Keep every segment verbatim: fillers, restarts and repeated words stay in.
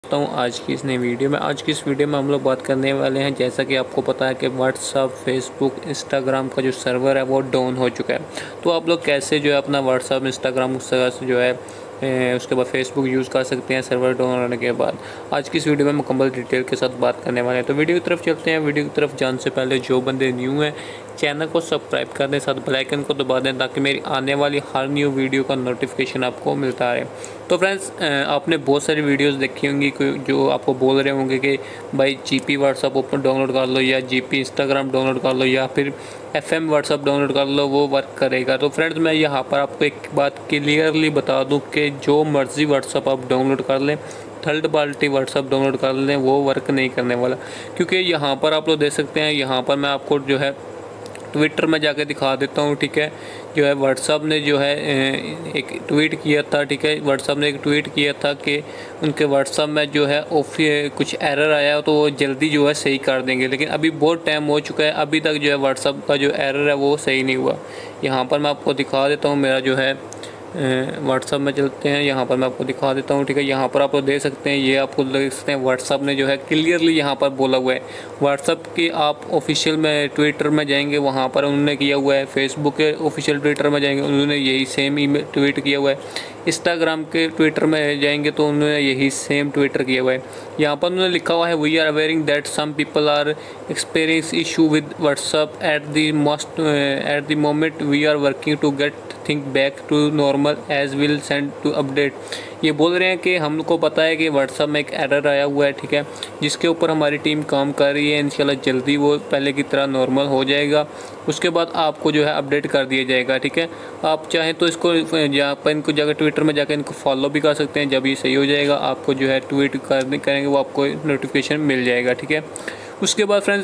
हूँ आज की इस नई वीडियो में। आज की इस वीडियो में हम लोग बात करने वाले हैं, जैसा कि आपको पता है कि व्हाट्सअप, फेसबुक, इंस्टाग्राम का जो सर्वर है वो डाउन हो चुका है। तो आप लोग कैसे जो है अपना व्हाट्सअप, इंस्टाग्राम से जो है उसके बाद फेसबुक यूज़ कर सकते हैं सर्वर डाउन होने के बाद। आज की इस वीडियो में मुकम्मल डिटेल के साथ बात करने वाले हैं। तो वीडियो की तरफ चलते हैं। वीडियो की तरफ जाने से पहले जो बंदे न्यू हैं चैनल को सब्सक्राइब कर दें, साथ बेल आइकन को दबा दें ताकि मेरी आने वाली हर न्यू वीडियो का नोटिफिकेशन आपको मिलता रहे। तो फ्रेंड्स, आपने बहुत सारी वीडियोस देखी होंगी जो आपको बोल रहे होंगे कि भाई जीपी व्हाट्सअप ओपन डाउनलोड कर लो या जीपी इंस्टाग्राम डाउनलोड कर लो या फिर एफएम व्हाट्सअप डाउनलोड कर लो, वो वर्क करेगा। तो फ्रेंड्स, मैं यहाँ पर आपको एक बात क्लियरली बता दूँ कि जो मर्ज़ी व्हाट्सअप आप डाउनलोड कर लें, थर्ड पार्टी व्हाट्सअप डाउनलोड कर लें, वो वर्क नहीं करने वाला। क्योंकि यहाँ पर आप लोग देख सकते हैं, यहाँ पर मैं आपको जो है ट्विटर में जाके दिखा देता हूँ। ठीक है, जो है व्हाट्सअप ने जो है एक ट्वीट किया था। ठीक है, व्हाट्सअप ने एक ट्वीट किया था कि उनके व्हाट्सअप में जो है ऑफि कुछ एरर आया तो वो जल्दी जो है सही कर देंगे, लेकिन अभी बहुत टाइम हो चुका है, अभी तक जो है व्हाट्सअप का जो एरर है वो सही नहीं हुआ। यहाँ पर मैं आपको दिखा देता हूँ, मेरा जो है व्हाट्सअप में चलते हैं, यहाँ पर मैं आपको दिखा देता हूँ। ठीक है, यहाँ पर आप लोग देख सकते हैं, ये आपको देख सकते हैं व्हाट्सअप ने जो है क्लियरली यहाँ पर बोला हुआ है। व्हाट्सअप के आप ऑफिशियल में ट्विटर में जाएंगे, वहाँ पर उन्होंने किया हुआ है। फेसबुक के ऑफिशियल ट्विटर में जाएंगे, उन्होंने यही सेम ई ट्वीट किया हुआ है। इंस्टाग्राम के ट्विटर में जाएंगे तो उन्होंने यही सेम ट्विटर किया हुआ है। यहाँ पर उन्होंने लिखा हुआ है, we are awaring that some people are experience issue with WhatsApp at the most at the moment we are working to get think back to normal as will send to update. ये बोल रहे हैं कि हमको पता है कि WhatsApp में एक एरर आया हुआ है, ठीक है, जिसके ऊपर हमारी टीम काम कर रही है। इंशाल्लाह जल्दी वो पहले की तरह नॉर्मल हो जाएगा, उसके बाद आपको जो है अपडेट कर दिया जाएगा। ठीक है, आप चाहें तो इसको जहाँ पर इनको जाकर ट्विटर में जाकर इनको फॉलो भी कर सकते हैं। जब ये सही हो जाएगा आपको जो है ट्वीट कर करेंगे वो आपको नोटिफिकेशन मिल जाएगा। ठीक है, उसके बाद फ्रेंड्स,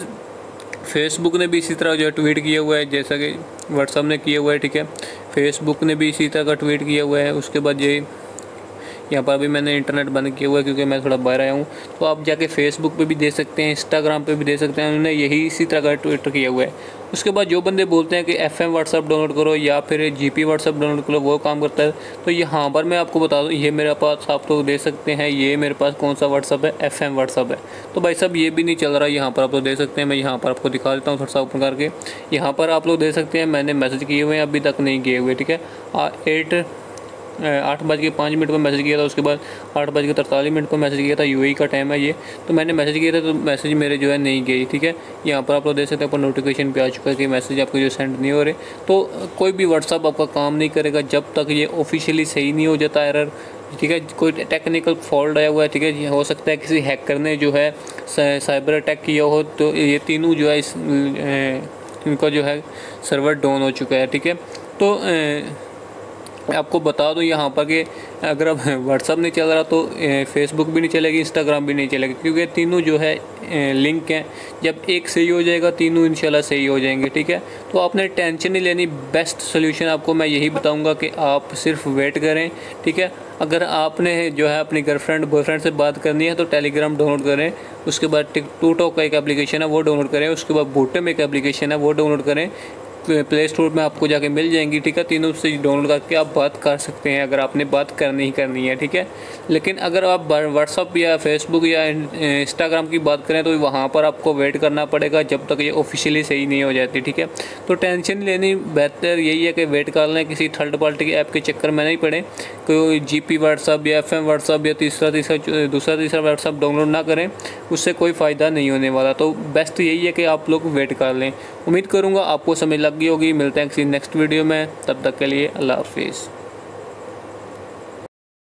फेसबुक ने भी इसी तरह जो है ट्वीट किया हुआ है जैसा कि व्हाट्सअप ने किया हुआ है। ठीक है, फेसबुक ने भी इसी तरह का ट्वीट किया हुआ है। उसके बाद ये यहाँ पर अभी मैंने इंटरनेट बंद किया हुआ है क्योंकि मैं थोड़ा बाहर आया हूँ, तो आप जाके फेसबुक पे भी दे सकते हैं, इंस्टाग्राम पे भी दे सकते हैं। उन्होंने यही इसी तरह का ट्विटर किया हुआ है। उसके बाद जो बंदे बोलते हैं कि एफएम व्हाट्सअप डाउनलोड करो या फिर जीपी व्हाट्सअप डाउनलोड करो, वो काम करता है। तो यहाँ पर मैं आपको बता दूँ, ये मेरे पास आप लोग दे सकते हैं, ये मेरे पास कौन सा व्हाट्सअप है, एफएम व्हाट्सअप है। तो भाई साहब ये भी नहीं चल रहा, यहाँ पर आप लोग दे सकते हैं। मैं यहाँ पर आपको दिखा देता हूँ थोड़ा सा ओपन करके। यहाँ पर आप लोग दे सकते हैं, मैंने मैसेज किए हुए हैं, अभी तक नहीं किए हुए। ठीक है, एट आठ बज के पाँच मिनट पर मैसेज किया था, उसके बाद आठ बज के तरतालीस मिनट पर मैसेज किया था। यूएई का टाइम है ये, तो मैंने मैसेज किया था तो मैसेज मेरे जो है नहीं गई। ठीक है, यहाँ पर आप लोग देख सकते हैं, पर नोटिफिकेशन पे आ चुका है कि मैसेज आपको जो सेंड नहीं हो रहे। तो कोई भी व्हाट्सअप आपका काम नहीं करेगा जब तक ये ऑफिशियली सही नहीं हो जाता एरर। ठीक है, कोई टेक्निकल फॉल्ट आया हुआ है। ठीक है, हो सकता है किसी हैकर ने जो है साइबर अटैक किया हो, तो ये तीनों जो है इस इनका जो है सर्वर डाउन हो चुका है। ठीक है, तो आपको बता दूं यहाँ पर कि अगर अब व्हाट्सअप नहीं चल रहा तो फेसबुक भी नहीं चलेगी, इंस्टाग्राम भी नहीं चलेगी, क्योंकि तीनों जो है लिंक हैं। जब एक सही हो जाएगा तीनों इंशाल्लाह सही हो जाएंगे। ठीक है, तो आपने टेंशन नहीं लेनी। बेस्ट सोल्यूशन आपको मैं यही बताऊंगा कि आप सिर्फ वेट करें। ठीक है, अगर आपने जो है अपनी गर्लफ्रेंड बॉयफ्रेंड से बात करनी है तो टेलीग्राम डाउनलोड करें, उसके बाद टिक टू टॉक का एक एप्लीकेशन है वो डाउनलोड करें, उसके बाद बूटम एक एप्लीकेशन है वो डाउनलोड करें, प्ले स्टोर में आपको जाके मिल जाएंगी। ठीक है, तीनों से डाउनलोड करके आप बात कर सकते हैं अगर आपने बात करनी ही करनी है। ठीक है, लेकिन अगर आप व्हाट्सअप या फेसबुक या इंस्टाग्राम की बात करें तो वहाँ पर आपको वेट करना पड़ेगा जब तक ये ऑफिशियली सही नहीं हो जाती। ठीक है, तो टेंशन लेनी बेहतर यही है कि वेट कर लें, किसी थर्ड पार्टी के ऐप के चक्कर में नहीं पड़े। कोई जीपी व्हाट्सअप या एफएम व्हाट्सअप या तीसरा तीसरा दूसरा तीसरा व्हाट्सअप डाउनलोड ना करें, उससे कोई फ़ायदा नहीं होने वाला। तो बेस्ट यही है कि आप लोग वेट कर लें। उम्मीद करूँगा आपको समझ लग गई होगी। मिलते हैं किसी नेक्स्ट वीडियो में, तब तक के लिए अल्लाह हाफिज़।